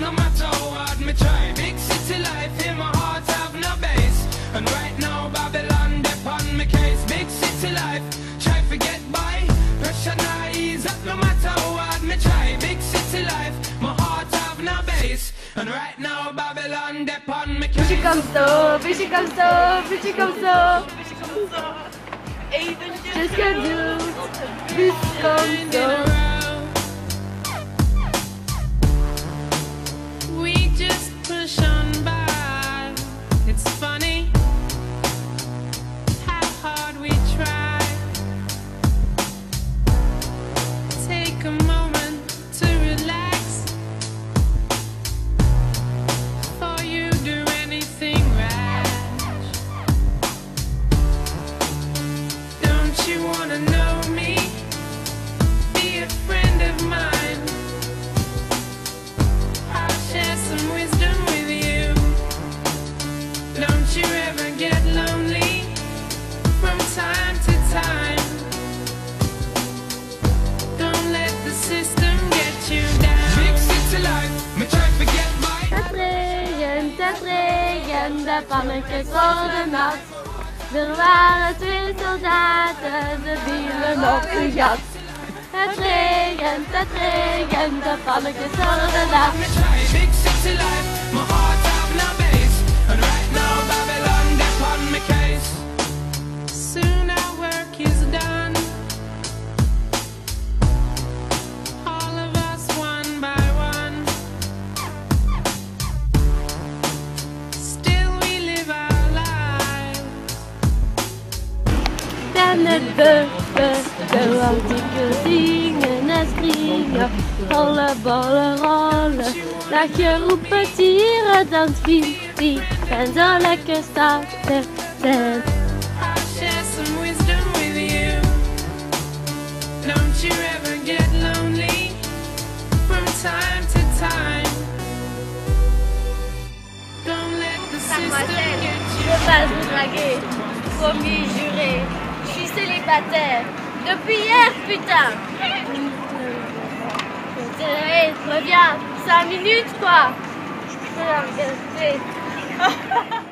no matter how hard me try. Big city life in my heart have no base. And right now Babylon dep on me case. Big city life, try to get by. Pressure not ease up no matter how hard me try. Big city life, my heart have no base. And right now Babylon dep on me case. Busje komt zo, busje komt zo, busje komt zo. Eventjes. Just get do, busje komt zo. We just push on by. It's funny how hard we try. Take a moment to relax. Before you do anything rash. Don't you wanna know me? Be a friend of mine. I'll share some wisdom with you. Don't you ever get lonely from time to time. Don't let the system get you down. Big city life, me try to get by. Het regent, de pannetjes worden nat. Er waren 2 soldaten, ze vielen op een gat. Het regent, de pannetjes worden nat. Me try big city life, my heart have no base. And right now Babylon dep on me case. Soon our work is done. All of us one by one. Still we live our lives. En het bubbelen, want ik wil zingen en springen. Alle ballen rollen, lachen, roepen, tieren, dans, vier. En zo lekker starten zijn. I'll share some wisdom with you. Don't you ever get lonely from time to time. Don't let the system get Je you veux pas vous draguer, promis, juré. Je suis célibataire depuis hier, putain. Reviens, 5 minutes quoi. Regarde,